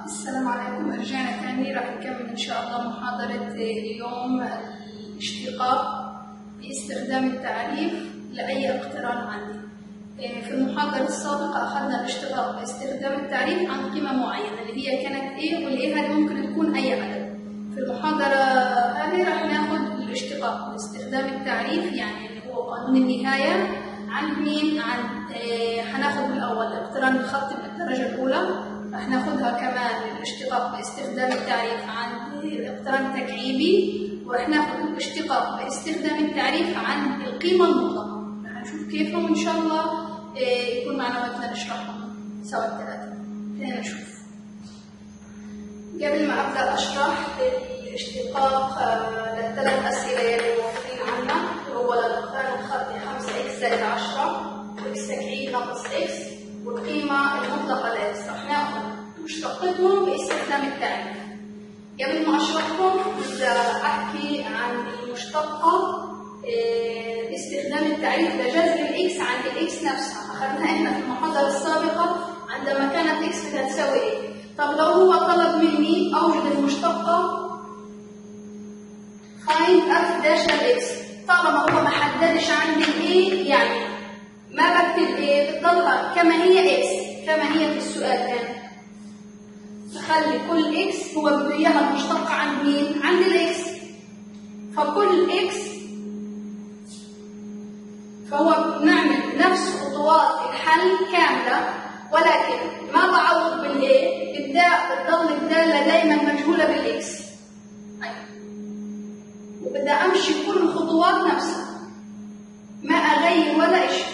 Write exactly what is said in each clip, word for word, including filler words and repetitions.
السلام عليكم. رجعنا تاني راح نكمل ان شاء الله محاضرة اليوم الاشتقاق باستخدام التعريف لأي اقتران عندي. في المحاضرة السابقة أخذنا الاشتقاق باستخدام التعريف عن قيمة معينة اللي هي كانت ايه، واللي هذه ممكن تكون أي عدد. في المحاضرة هذه راح ناخذ الاشتقاق باستخدام التعريف، يعني اللي هو قانون النهاية، عن مين؟ عن اه هناخذ الأول الاقتران الخطي من الدرجة الأولى، راح ناخذها كمان الاشتقاق باستخدام التعريف عن الاقتران التكعيبي، وراح ناخذ الاشتقاق باستخدام التعريف عن القيمة المطلقة. راح نشوف كيفهم إن شاء الله يكون معنا وقتنا نشرحهم سوا الثلاثة. خلينا نشوف. قبل ما أبدأ أشرح الاشتقاق للثلاث أسئلة اللي موجودين عندنا، هو الاقتران الخطي خمسة إكس زائد عشرة وإكس تكعيب ناقص إكس والقيمة المطلقة لإكس، راح ناخذ مشتقتهم باستخدام التعريف. قبل ما أشرحهم بدي أحكي عن المشتقة باستخدام التعريف لجذر الإكس عند الإكس نفسها. أخذناها إحنا في المحاضرة السابقة عندما كانت إكس بتساوي إيه. طب لو هو طلب مني أوجد المشتقة find f داش الإكس، طالما هو ما حددش عندي الإيه يعني ما بكتب إيه، بتضلها كما هي إكس كما هي في السؤال. كان نخلي كل إكس هو بده إياها المشتقة عند مين؟ عند الإكس. فكل إكس فهو بنعمل نفس خطوات الحل كاملة، ولكن ما بعوض بالإيه، الداء بتضل الدالة دايما مجهولة بالإكس، وبدي أمشي كل الخطوات نفسها ما أغير ولا إشي.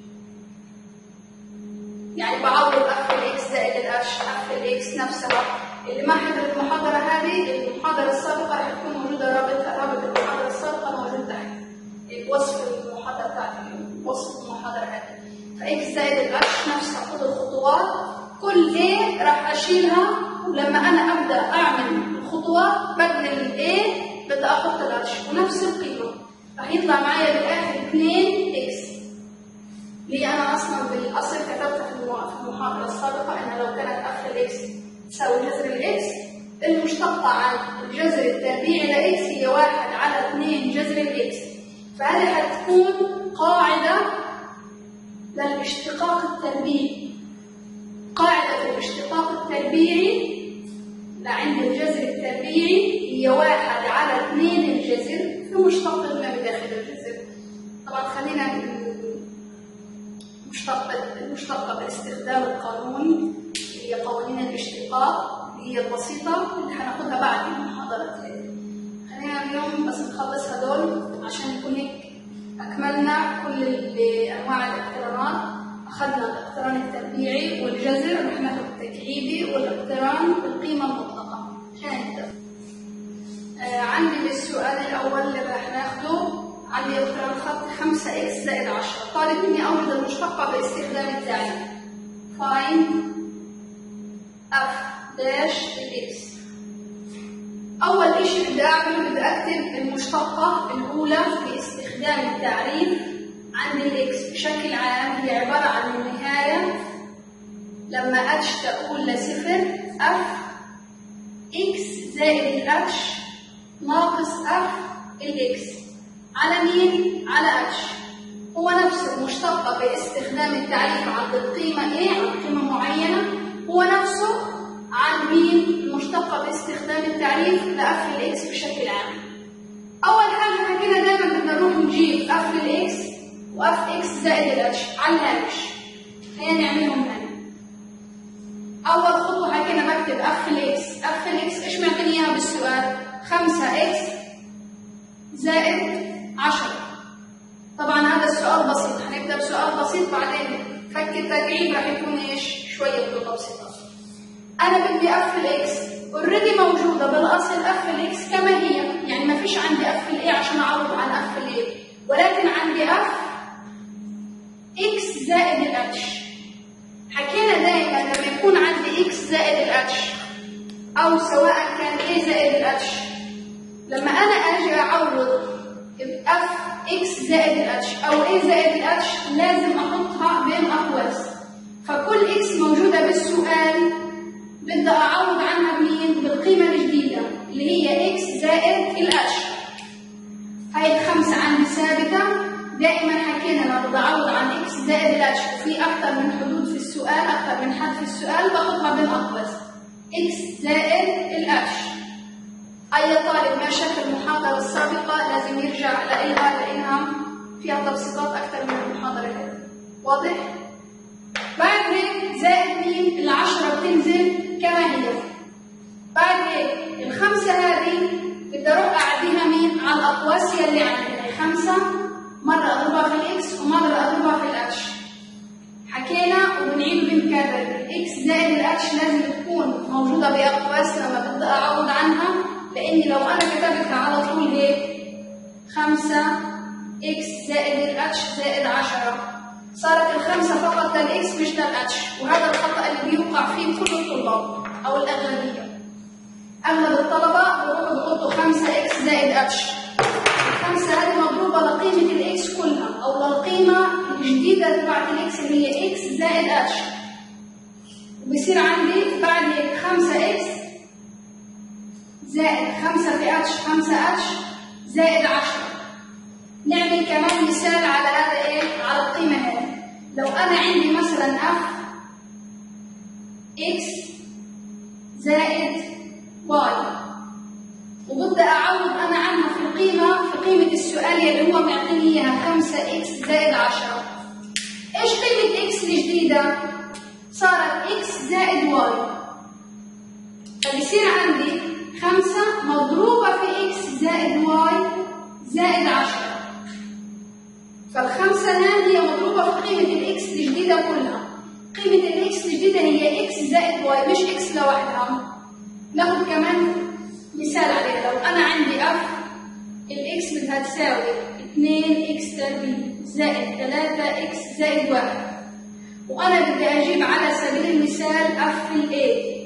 يعني بعوض اف الاكس زائد الاش اف الاكس نفسها. اللي ما حضر المحاضره هذه، المحاضره السابقه راح تكون موجوده، رابط رابط المحاضره السابقه موجود تحت وصف المحاضره بتاعتي، وصف المحاضره هذه. فاكس زائد الاش نفسها كل الخطوات، كل ايه راح اشيلها، ولما انا ابدا اعمل الخطوات بدل الايه بدي احط الاش ونفس القيمه، راح يطلع معايا بالاخر اثنين اكس. ليه أنا أصلاً بالأصل كتبت في المحاضرة السابقة إن لو كانت اف الإكس تساوي جذر الإكس، المشتقة عن الجذر التربيعي لإكس هي واحد على اثنين جذر الإكس. فهذه حتكون قاعدة للاشتقاق التربيعي. قاعدة الاشتقاق التربيعي لعند الجذر التربيعي هي واحد على اثنين الجذر في مشتق ما بداخل الجذر. طبعاً خلينا المشتقة باستخدام القانون اللي هي قوانين الاشتقاق اللي هي البسيطة اللي هناخدها بعد المحاضرة. خلينا اليوم بس نخلص هدول عشان نكون هيك أكملنا كل أنواع الاقترانات. أخذنا الاقتران التربيعي والجذر، رح ناخد التكعيبي والاقتران بالقيمة المطلقة. خلينا نبدأ. آه عندي بالسؤال الأول اللي رح ناخده، عندي اقتران خطي خمسة إكس زائد عشرة، طالب مني أوجد المشتقة باستخدام التعريف find f داش الإكس. أول إشي بدي أعمله بدي أكتب المشتقة الأولى باستخدام التعريف عند الإكس بشكل عام. هي عبارة عن النهاية لما اتش تقول لصفر f إكس زائد الاتش ناقص f الإكس على مين؟ على اتش. هو نفس المشتقة باستخدام التعريف عند القيمة ايه؟ عند قيمة معينة، هو نفسه عن مين؟ المشتقة باستخدام التعريف لأف الإكس بشكل عام. أول حاجة حكينا دايما بدنا نروح نجيب أف الإكس وأف إكس زائد الاتش على الهامش. خلينا نعملهم هنا. أول خطوة حكينا بكتب أف الإكس، أف الإكس إيش معطيني إياها بالسؤال؟ خمسة إكس زائد عشرة. طبعا هذا السؤال بسيط، هنبدأ بسؤال بسيط بعدين فك التكعيب راح يكون ايش؟ شوية بلغة بسيطة. أنا بدي اف الإكس اوريدي موجودة بالأصل اف الإكس كما هي، يعني ما فيش عندي اف الإيه عشان أعوض عن اف الإيه، ولكن عندي اف إكس زائد الاتش. حكينا دايما لما يكون عندي إكس زائد الاتش أو سواء كان إيه زائد الاتش، لما أنا أجي أعوض اف اكس زائد الاتش او ايه زائد الاتش لازم احطها بين اقواس. فكل اكس موجوده بالسؤال بدي أعوض عنها بمين؟ بالقيمة الجديدة اللي هي إكس زائد الاتش. هاي الخمسة عندي ثابتة، دائما حكينا لما بدي أعوض عن إكس زائد الاتش وفي أكثر من حدود في السؤال، أكثر من حد في السؤال، باخدها بالأقواس إكس زائد الاتش. أي طالب ما شاف المحاضرة السابقة لازم يرجع لإلها لأنها فيها تبسيطات أكثر من المحاضرة هذه. واضح؟ بعد هيك زائد مين؟ العشرة بتنزل كما هي. بعد هيك الخمسة هذه بدي أروح أعديها مين؟ على الأقواس يلي عندي، خمسة مرة أضربها في الإكس ومرة أضربها في الاتش. حكينا وبنعيد بنكرر، الإكس زائد الاتش لازم تكون موجودة بأقواس لما بدي أعوض عنها، لأني لو أنا كتبتها على طول هيك خمسة إكس زائد الاتش زائد عشرة صارت الخمسة فقط للإكس مش للاتش، وهذا الخطأ اللي بيوقع فيه كل الطلاب أو الأغلبية. أغلب الطلبة بيروحوا بيحطوا خمسة إكس زائد اتش. الخمسة هذه مضروبة لقيمة الإكس كلها أو للقيمة الجديدة تبعت الإكس اللي هي إكس زائد اتش. وبصير عندي بعد هيك خمسة إكس زائد خمسة في اتش خمسة اتش زائد عشرة. نعمل كمان مثال على هذا ايه؟ على القيمة هذه. لو أنا عندي مثلا اف اكس زائد واي وبدي أعوض أنا عنها في القيمة، في قيمة السؤال اللي هو معطيني إياها خمسة إكس زائد عشرة. إيش قيمة إكس الجديدة؟ صارت إكس زائد واي. فبصير عندي خمسة مضروبة في إكس زائد واي زائد عشرة. فالخمسة هذه مضروبة في قيمة الإكس الجديدة كلها. قيمة الإكس الجديدة هي إكس زائد واي مش إكس لوحدها. ناخد كمان مثال عليها. لو أنا عندي اف الإكس بدها تساوي اثنين إكس تربيع زائد ثلاثة إكس زائد واحد، وأنا بدي أجيب على سبيل المثال اف الإيه.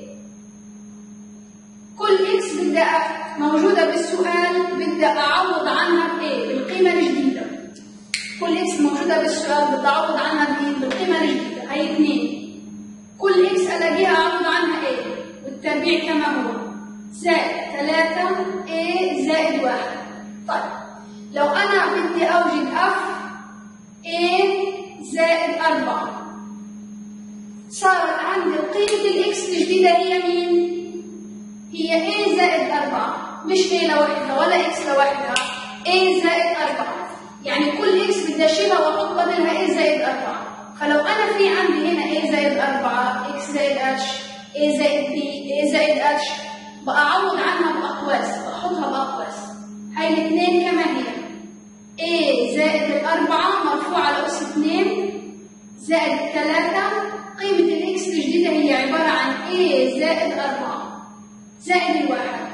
كل إكس بدي موجودة بالسؤال بدي أعوض عنها بإيه؟ بالقيمة الجديدة. كل إكس موجودة بالسؤال بدي أعوض عنها بإيه؟ بالقيمة الجديدة. هي اثنين. كل إكس ألاقيها أعوض عنها إيه؟ والتربيع كما هو زائد ثلاثة A زائد واحد. طيب لو أنا بدي أوجد اف A زائد أربعة صارت عندي قيمة الإكس الجديدة هي مين؟ هي A زائد أربعة، مش A لوحدها ولا إكس لوحدها، A زائد أربعة. يعني كل إكس بدي أشيلها وأحط بدلها A زائد أربعة. فلو أنا في عندي هنا A زائد أربعة، إكس زائد اتش، A زائد B، A زائد اتش، بأعوض عنها بأقواس، بأحطها بأقواس. هاي الاثنين كما هي A زائد الأربعة مرفوعة لأس اثنين زائد ثلاثة. قيمة الإكس الجديدة هي عبارة عن A زائد أربعة زائد الواحد.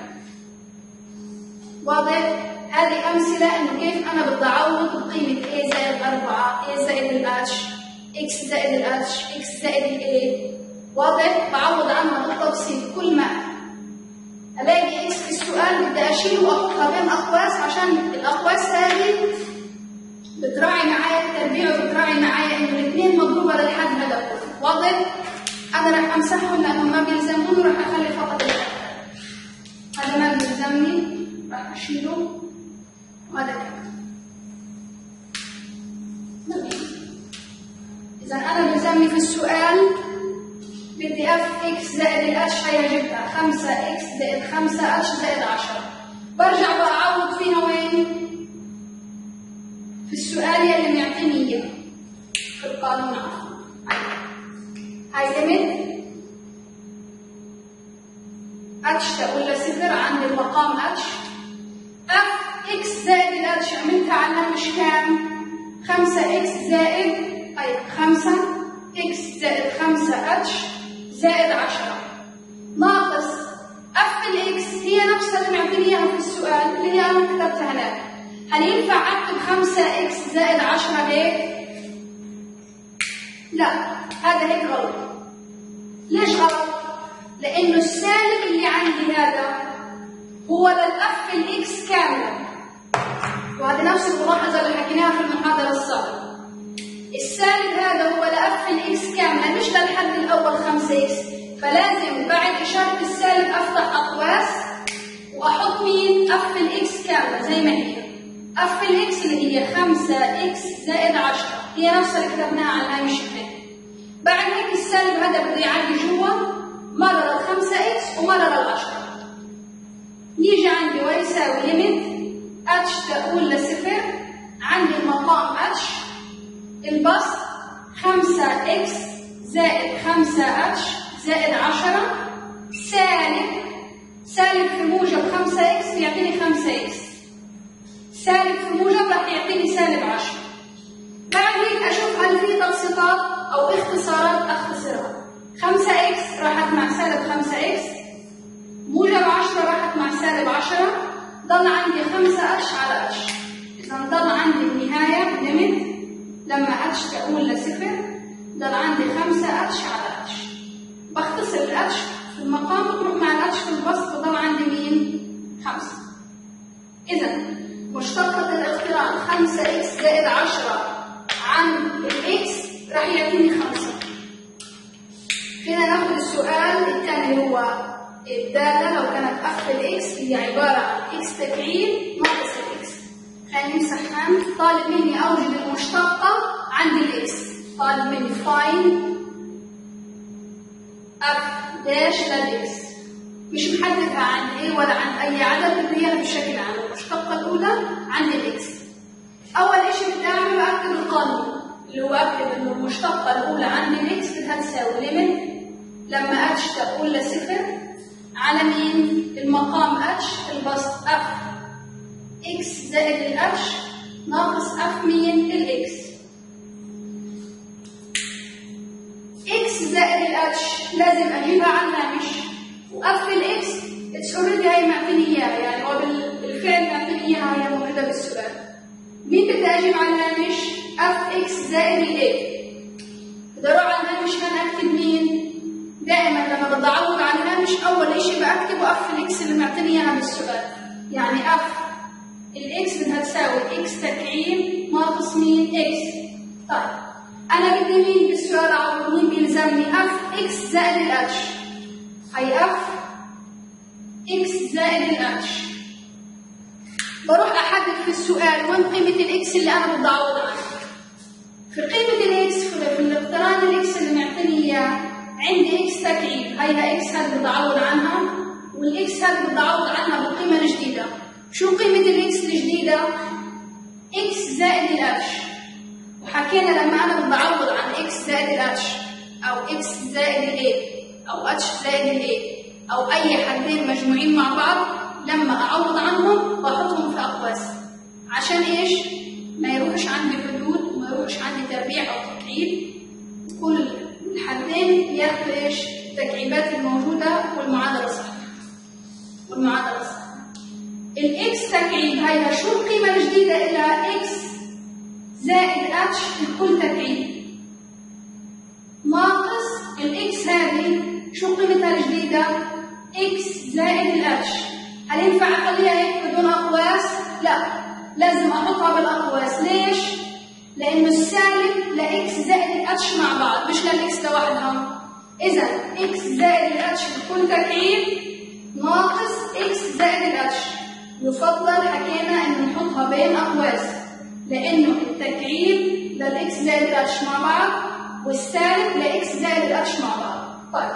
واضح؟ هذه أمثلة إنه كيف أنا بدي أعوض بقيمة A زائد أربعة، A زائد الاتش، X زائد الاتش، X زائد ال A. واضح؟ بعوض عنها بالتبسيط. كل ما ألاقي إكس في السؤال بدي أشيله وأحطها بين أقواس عشان الأقواس هذه بتراعي معايا التربيع وبتراعي معايا إنه الاثنين مضروبة للحد هذا كله. واضح؟ أنا راح أمسحهم لأنهم ما بيلزموني وراح أخلي فقط الأكثر. هذا ما بيلزمني راح أشيله وهذا كمان. إذا أنا بيلزمني في السؤال بدي اف اكس زائد الاتش هيجيبها خمسة اكس زائد خمسة اتش زائد عشرة. برجع بأعوض فيها وين؟ في السؤال يلي معطيني اياه في القانون. هاي ليميت اتش تقول لصفر عند المقام اتش. اف اكس زائد الاتش عملتها على مش كام؟ خمسة اكس زائد اي خمسة اكس زائد خمسة اتش زائد عشرة ناقص اف الاكس هي نفسها اللي معطيني اياها في السؤال اللي هي انا كتبتها هناك. هل ينفع اكتب خمسة اكس زائد عشرة هيك؟ لا، هذا هيك غلط. ليش غلط؟ لانه السالب اللي عندي هذا هو للاف الاكس كاملا، وهذه نفس الملاحظه اللي حكيناها في المحاضره السابقه. السالب هذا هو لأف الإكس كاملة مش للحد الأول خمسة إكس، فلازم بعد إشارة السالب أفتح أقواس وأحط مين؟ أف الإكس كاملة زي ما هي. أف الإكس اللي هي خمسة إكس زائد عشرة، هي نفس اللي كتبناها على الهامش الثاني. بعد هيك السالب هذا بده يعدي جوا مرر الخمسة إكس ومرر العشرة. يجي عندي ويساوي ليميت اتش تقول لصفر، عندي المقام اتش، البسط خمسة إكس زائد خمسة اتش زائد عشرة، سالب سالب في موجب خمسة إكس يعطيني خمسة إكس، سالب في موجب راح يعطيني سالب عشرة. بعد هيك اشوف هل في تبسيطات او اختصارات اختصرها. خمسة إكس راحت مع سالب خمسة إكس، موجب عشرة راحت مع سالب عشرة، ضل عندي خمسة اتش على اتش. اذا ضل عندي النهايه ليميت لما اتش تقول لصفر ضل عندي خمسة اتش على اتش. بختصر الاتش في المقام بتروح مع الاتش في البسط وضل عندي مين؟ خمسة. اذا مشتقة الاقتران خمسة إكس زائد عشرة عن الإكس راح يعطيني خمسة. هنا ناخذ السؤال الثاني اللي هو الدالة لو كانت اف الإكس هي عبارة عن إكس تكعيب ناقص الإكس. خلينا نمسح هان. طالب مني أوجد المشتقة عند الإكس، طالب مني فاين اف داش للإكس، مش محددها عن ايه ولا عن اي عدد، اللي هي بشكل عام المشتقه الاولى عند الاكس. اول شيء بدي اعمله اكتب القانون اللي هو اكتب انه المشتقه الاولى عند الاكس بدها تساوي ليميت لما اتش تقول لصفر على مين؟ المقام اتش، البسط اف اكس زائد الاتش ناقص اف مين؟ الاكس. اكس زائد الاتش لازم اجيبها على الهامش، واف الاكس اتس اوريدي هي معطيني اياها، يعني هو بالفعل معطيني اياها، هي موجوده بالسؤال. مين بدي اجيب على الهامش؟ اف اكس زائد الاي. بدي اروح على الهامش هنا اكتب مين؟ دائما لما بدي اعوض عن الهامش اول شيء بكتبه اف الاكس اللي معطيني اياها بالسؤال، يعني اف الاكس بدها تساوي اكس تكعيب ناقص مين؟ اكس. طيب انا بدي مين بالسؤال اعوض؟ مين بيلزمني؟ اف اكس زائد الاتش، هي اف اكس زائد الاتش. بروح احدد في السؤال وين قيمه الاكس اللي انا بدي اعوض عنها. في قيمه الاكس في الاقتران الاكس اللي معطيني اياه عندي اكس تكعيب، هي اكس هذه بدي اعوض عنها، والاكس هذه بدي اعوض عنها بالقيمه الجديده. شو قيمه الاكس الجديده؟ اكس زائد الاتش. وحكينا لما انا بدي اعوض عن اكس زائد الاتش او اكس زائد الاي او اتش زائد الاي او اي حدين مجموعين مع بعض، لما اعوض عنهم بحطهم في اقواس عشان ايش؟ ما يروحش عندي حدود وما يروحش عندي تربيع او تكعيب، كل الحدين ياخذوا ايش؟ التكعيبات الموجوده والمعادله صح. والمعادله صح. الاكس تكعيب هي شو القيمه الجديده لها؟ اكس زائد اتش الكل تكعيب ناقص الاكس هذه شو قيمتها الجديده؟ اكس زائد الاتش. هل ينفع اخليها هيك بدون اقواس؟ لا، لازم احطها بالاقواس. ليش؟ لانه السالب لاكس زائد الاتش مع بعض مش للاكس لوحدها. اذا اكس زائد الاتش الكل تكعيب ناقص اكس زائد الاتش. يفضل حكينا ان نحطها بين اقواس لانه التكعيب للاكس زائد الاتش مع بعض والسالب لاكس زائد الاتش مع بعض. طيب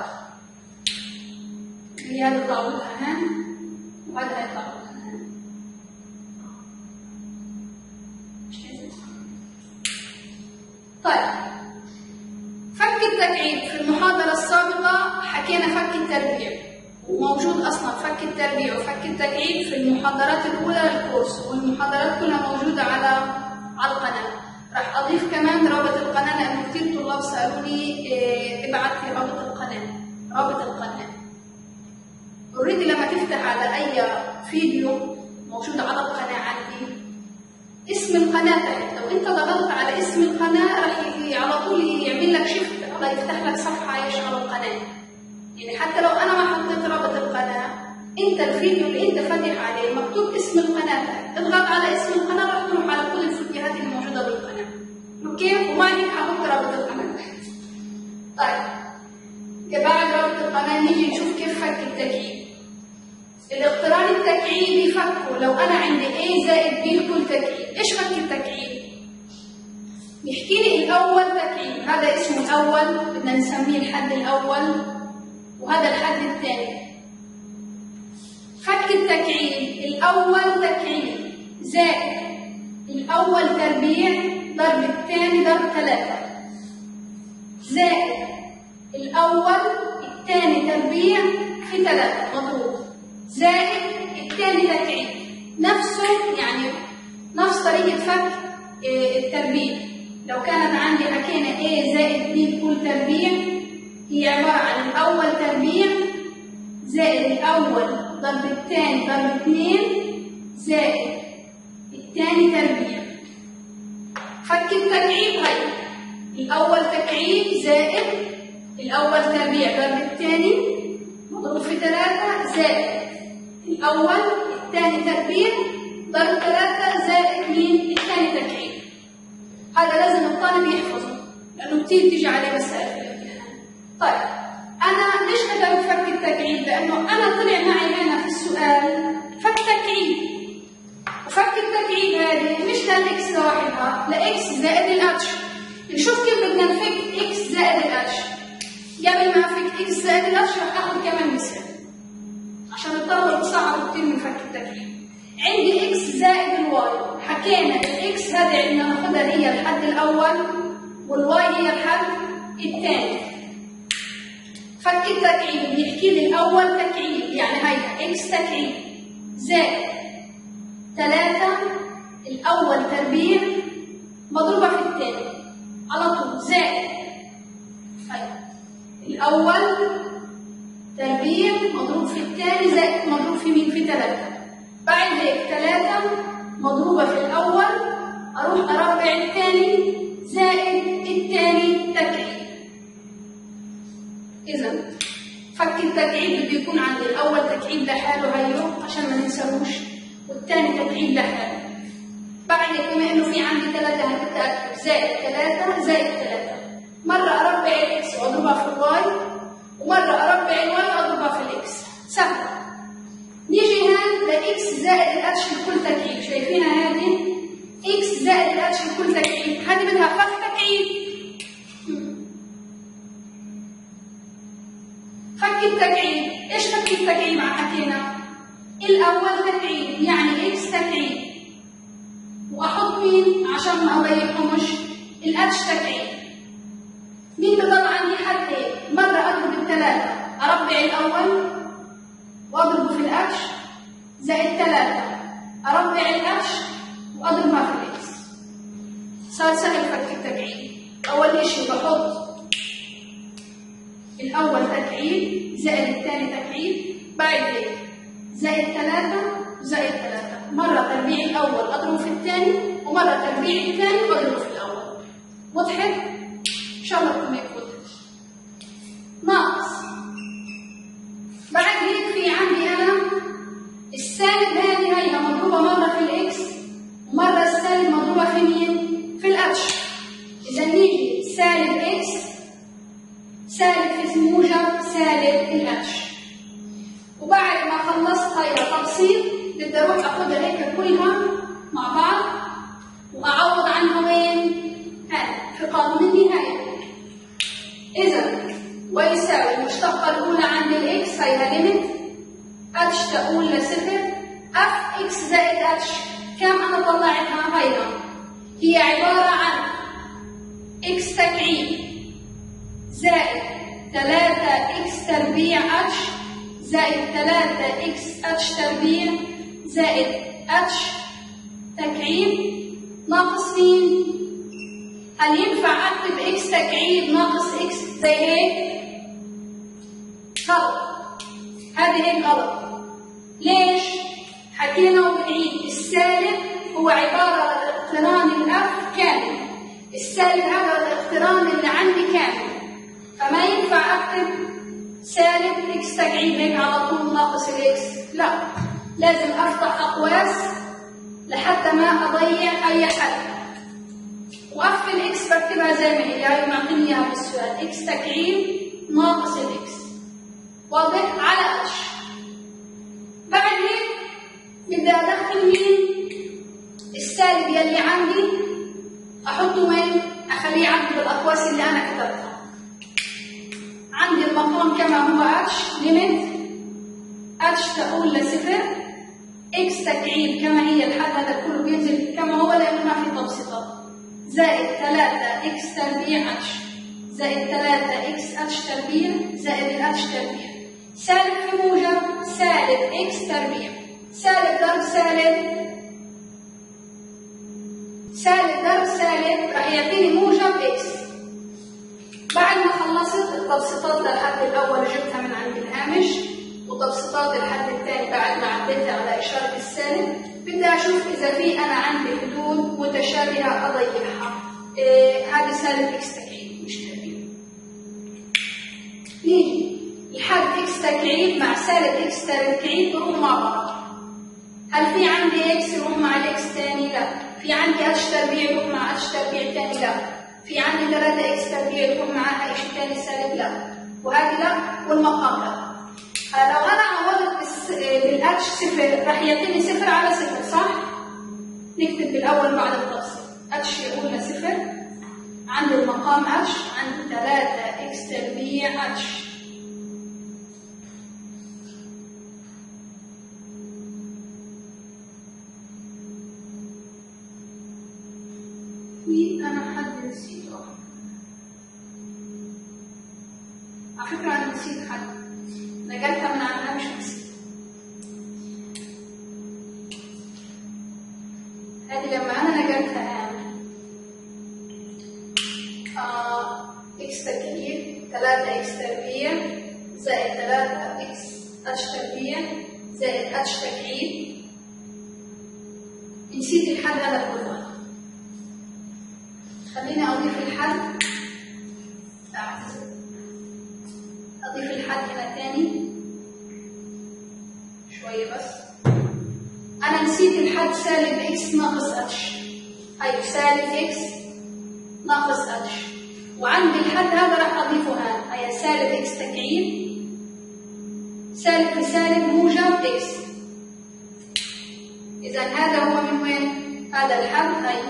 هي هذا طاولتها هان وهذا هي طاولتها هان. طيب فك التكعيب في المحاضرة السابقة حكينا فك التربيع، وموجود اصلا فك التربيع وفك التكعيب في المحاضرات الاولى للكورس، والمحاضرات كلها موجودة على على القناة. راح اضيف كمان رابط القناة لانه كثير طلاب سألوني إيه ابعت لي رابط القناة. رابط القناة اوريدي لما تفتح على اي فيديو موجود على القناة عندي اسم القناة تحت، لو انت ضغطت على اسم القناة راح على طول يعمل لك شيفت الله يفتح لك صفحة ايش على القناة. يعني حتى لو انا ما حطيت رابط القناة، انت الفيديو اللي انت فاتح عليه مكتوب اسم القناة تحت، اضغط على اسم القناة راح تروح على كل الفيديوهات اللي موجودة بالقناة. اوكي؟ وما هيك ححط رابط القناة تحت. طيب بعد ربط القناة نيجي نشوف كيف فك التكعيب. الاقتران التكعيبي فكه لو أنا عندي A زائد B كل تكعيب. إيش فك التكعيب؟ بيحكي لي الأول تكعيب، هذا اسمه الأول، بدنا نسميه الحد الأول، وهذا الحد الثاني. فك التكعيب الأول تكعيب زائد الأول تربيع ضرب الثاني ضرب ثلاثة زائد الأول الثاني تربيع في ثلاثة مضروب زائد الثاني تكعيب. نفسه يعني نفس طريقة فك التربيع. لو كانت عندي حكينا A زائد B كل تربيع، هي عبارة عن الأول تربيع زائد الأول ضرب الثاني ضرب اثنين زائد الثاني تربيع. فك التكعيب هي الأول تكعيب زائد الأول تربيع ضرب الثاني مضروب في ثلاثة زائد الأول الثاني تربيع ضرب ثلاثة زائد مين؟ الثاني تكعيب. هذا لازم الطالب يحفظه لأنه كتير تيجي عليه مسائل في الامتحان. طيب أنا ليش كتبت فك التكعيب؟ لأنه أنا طلع معي هنا في السؤال فك تكعيب، وفك التكعيب هذه مش للإكس لوحدها، لإكس زائد الأتش. نشوف كيف بدنا نفك إكس زائد الأتش. قبل ما أفك إكس زائد الأتش رح آخذ كمان مثال عشان الطلبة بتصعب كتير من فك التكعيب. عندي إكس زائد الواي، حكينا الإكس هذا عندنا ناخذها هي الحد الأول والواي هي الحد الثاني. فك التكعيب بيحكي لي الأول تكعيب يعني هيدا إكس تكعيب زائد ثلاثة الأول تربيع مضروبة في الثاني على طول زائد هيدا الأول تربيع مضروب في الثاني زائد مضروب في مين؟ في ثلاثة. بعد هيك ثلاثة مضروبة في الأول أروح أربع الثاني زائد الثاني تكعيب. إذا فك التكعيب بده يكون عندي الأول تكعيب لحاله هيو عشان ما ننساهوش، والثاني تكعيب لحاله. بعد هيك بما إنه في عندي ثلاثة هتتأكد زائد ثلاثة زائد ثلاثة، مرة أربع الإكس وأضربها في الواي، ومرة أربع الواي وأضربها في الإكس. سهلة. نيجي هون لإكس زائد الأتش لكل تكعيب، شايفينها هذه؟ إكس زائد الأتش لكل تكعيب، هذه بدها فك تكعيب. فك التكعيب، إيش فك التكعيب عم حكينا؟ الأول تكعيب يعني إكس تكعيب، وأحط مين عشان ما أضيعهمش؟ الأتش تكعيب. مين بضل عندي حد هيك؟ مرة أضرب الثلاثة، أربع الأول وأضربه في الأتش زائد ثلاثة، أربع الأتش وأضربها في الإكس. صار سهل فك التكعيب. أول إشي بحط الأول تكعيب زائد الثاني تكعيب، بعد هيك زائد ثلاثة وزائد ثلاثة، مرة تربيع الأول أضربه في الثاني، ومرة تربيع الثاني وأضربه في الأول. وضحت؟ إن شاء الله تكون هيك وضحت. ناقص. بعد هيك في عندي أنا السالب هذه هي مضروبة مرة في الإكس ومرة السالب مضروبة في مين؟ في الأتش. إذا نيجي سالب إكس سالب في موجب سالب الأتش. وبعد ما خلصت هاي تبسيط بدي أروح أخذها هيك كلها مع بعض وأعوض عنها وين؟ هاي في قانون النهاية. إذا ويساوي المشتقة الأولى عند الإكس هيها ليميت اتش تقول لصفر اف اكس زائد اتش. كم أنا طلعتها هيدا؟ هي عبارة عن اكس تكعيب زائد ثلاثة اكس تربيع اتش زائد ثلاثة اكس اتش تربيع زائد اتش تكعيب ناقص مين؟ هل ينفع أكتب اكس تكعيب ناقص اكس زي هيك؟ غلط. هذه هيك غلط. ليش؟ حكينا وبنعيد السالب هو عبارة عن الاقتران الأف كامل. السالب هذا الاقتران اللي عندي كامل، فما ينفع أكتب سالب اكس تكعيب هيك على طول ناقص الاكس، لا، لازم أفتح أقواس لحتى ما أضيع أي حل. وأف الإكس بكتبها زي ما هي، هاي معطيني إياها بالسؤال، إكس تكعيب ناقص الاكس. واضح؟ على اتش. بعد هيك بدي ادخل مين؟ السالب يلي عندي احطه وين؟ اخليه يعدي بالاقواس اللي انا كتبتها. عندي المقام كما هو اتش ليميت اتش تقول لصفر، اكس تكعيب كما هي لحد هذا كله بينزل كما هو لانه ما في تبسيطات، زائد ثلاثة اكس تربيع اتش زائد ثلاثة اكس اتش تربيع زائد الاتش تربيع، سالب في موجب سالب اكس تربيع، سالب ضرب سالب سالب ضرب سالب راح يعطيني موجب اكس. بعد ما خلصت التبسيطات للحد الاول جبتها من عند الهامش، وتبسيطات الحد الثاني بعد ما عديتها على اشاره السالب، بدي اشوف اذا في انا عندي حدود متشابهه اضيعها. إيه هذه سالب اكس تكعيب مش تربيع. نيجي لحد اكس تكعيب مع سالب اكس تكعيب يروحوا مع بعض. هل في عندي اكس يروح مع الاكس ثاني؟ لا. في عندي اتش تربيع يروح مع اتش تربيع ثاني؟ لا. في عندي ثلاثة اكس تربيع يروح معها شيء ثاني سالب؟ لا. وهذه لا، والمقام لا. لو انا عوضت بالاتش صفر راح يعطيني صفر على صفر، صح؟ نكتب بالاول بعد التبسيط. اتش يقول لصفر، عند المقام اتش، عند ثلاثة اكس تربيع اتش. في انا حد نسيته على فكرة، انا نسيت حد نقلتها من عنها مش نسيت. هذه لما انا نقلتها ام آه اكس تربيع ثلاثة اكس تربيع زائد ثلاثة اكس اتش تربيع زائد اتش تكعيب، نسيت الحد هذا كله. خليني اضيف الحد، اضيف الحد هنا تاني شويه بس. انا نسيت الحد سالب اكس ناقص اتش، اي سالب اكس ناقص اتش، وعندي الحد هذا راح اضيفه هنا، اي سالب اكس تكعيب سالب بسالب موجب اكس. اذا هذا هو من وين؟ هذا الحد اي،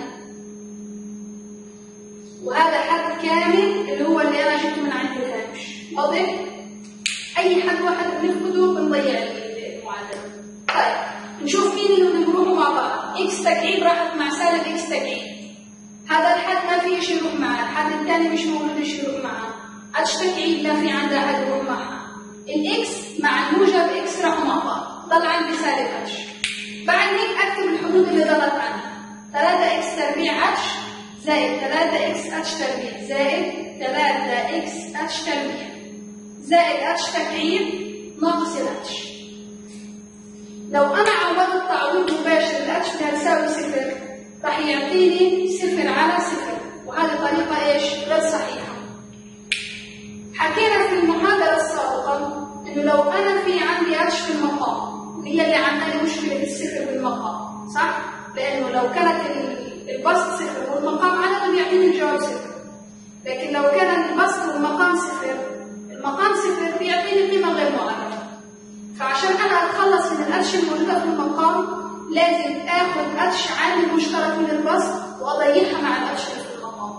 وهذا حد كامل اللي هو اللي انا جبته من عند الهامش. واضح؟ اي حد واحد بنفقده بنضيع المعادله. طيب نشوف مين اللي بيروحوا مع بعض. اكس تكعيب راحت مع سالب اكس تكعيب، هذا الحد ما في شيء يروح معاه، الحد الثاني مش موجود شيء يروح معاه. اتش تكعيب لا في عندها حد يروح معها. الاكس مع الموجب اكس راحوا مع بعض، ضل عندي سالب اتش. بعد هيك اكتب الحدود اللي ضلت عندي، ثلاثة اكس تربيع اتش زائد ثلاثة اكس اتش تربيع زائد ثلاثة اكس اتش تربيع زائد اتش تكعيب ناقص الاتش. لو انا عوضت تعويض مباشر الاتش هتساوي صفر، راح يعطيني صفر على صفر، وهذه طريقة ايش؟ غير صحيحة. حكينا في المحاضرة السابقة انه لو انا في عندي اتش في المقام، وهي اللي عامله لي مشكلة الصفر بالمقام، صح؟ لانه لو كانت البسط صفر والمقام عدد بيعطيني الجواب صفر، لكن لو كان البسط والمقام صفر، المقام صفر بيعطيني قيمة غير معرفة. فعشان انا اتخلص من الاتش الموجودة في المقام لازم اخد اتش عامل مشترك من البسط واضيعها مع الاتش في المقام.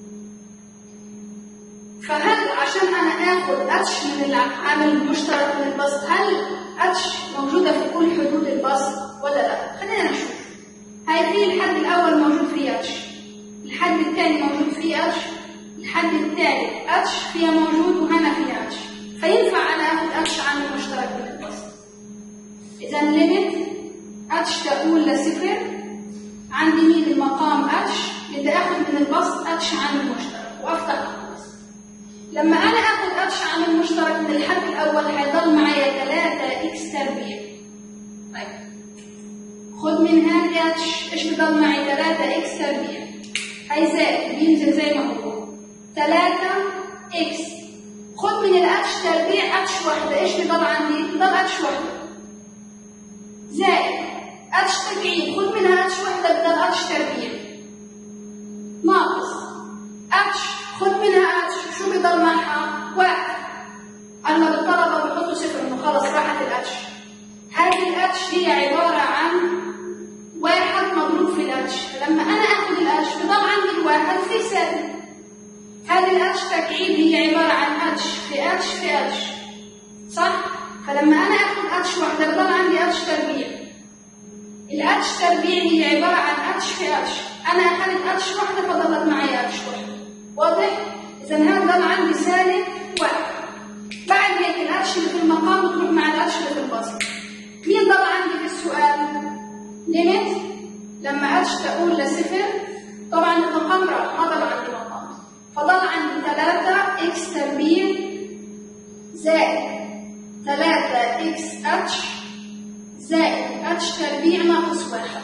فهل عشان انا اخد اتش من العامل المشترك من البسط، هل اتش موجودة في كل حدود البسط ولا لا؟ خلينا نشوف. هاي في الحد الاول موجود فيه اتش، الحد الثاني موجود فيه اتش، الحد الثالث اتش فيها موجود وهنا فيها اتش، فينفع انا اخد اتش عامل مشترك من البسط. اذا ليميت اتش تقول لصفر، عندي مين المقام اتش، بدي اخد من البسط اتش عامل مشترك وافتح البسط. لما انا اخد اتش عامل مشترك من الحد الاول هيضل معايا ثلاثة اكس تربيع. طيب خد من هذه اتش، ايش بضل معي؟ ثلاثة اكس تربيع، هي زائد بينزل زي ما هو ثلاثة اكس. خد من الاتش تربيع اتش واحدة، ايش بضل عندي؟ بضل اتش واحدة زائد اتش تربيع، خد منها اتش واحدة بضل اتش تربيع ناقص اتش، خد منها اتش، شو بضل معها؟ واحد. الاتش هي عبارة عن واحد مضروب في الاتش، فلما أنا آخد الاتش بضل عندي الواحد في سالب. هذه الاتش تكعيب هي عبارة عن اتش في اتش في اتش، صح؟ فلما أنا آخد اتش واحدة بضل عندي اتش تربيع. الاتش تربيع هي عبارة عن اتش في اتش، أنا أخدت اتش واحدة فضلت معي اتش واحدة، واضح؟ إذا هذا ضل عندي سالب واحد. بعد هيك الاتش اللي في المقام بتروح مع الاتش اللي في البسط. مين ضل عندي في السؤال؟ ليميت لما اتش تقول لصفر، طبعا المقام راح ما ضل عندي مقام، فضل عندي ثلاثة اكس تربيع زائد ثلاثة اكس اتش زائد اتش تربيع ناقص واحد.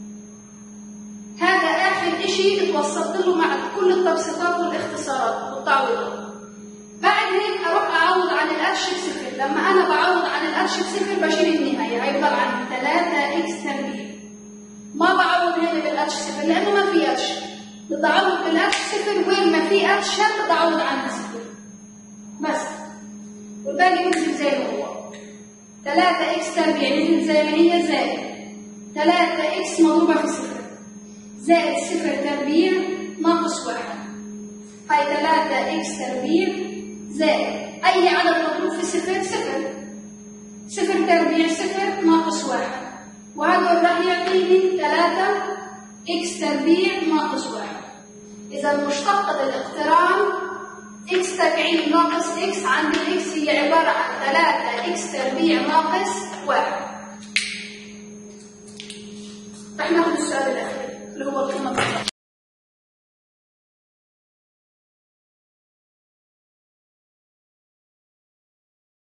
هذا آخر إشي اتوسطت له مع كل التبسيطات والاختصارات والتعويضات. بعد هيك أروح أعوض عن الاتش بصفر، لما أنا بعوض عن الاتش بصفر بشيل النهاية، هيفضل عندي ثلاثة اكس تربيع. ما بعوض هنا بالاتش صفر لأنه ما في اتش، بدي أعوض بالاتش صفر وين ما في اتش بدي أعوض عنها صفر بس، والباقي نزل زي ما هو. ثلاثة اكس تربيع نزلت زي ما هي زائد ثلاثة اكس مضروبة في صفر زائد صفر تربيع ناقص واحد. هاي ثلاثة اكس تربيع زائد أي عدد مضروب في صفر صفر، صفر تربيع صفر ناقص واحد، وهذا راح يعطيني ثلاثة اكس تربيع ناقص واحد. إذا مشتقة الاقتران اكس تكعيب ناقص اكس، عند الاكس هي عبارة عن ثلاثة اكس تربيع ناقص واحد. رح ناخذ السؤال الأخير اللي هو القيمة الضرب.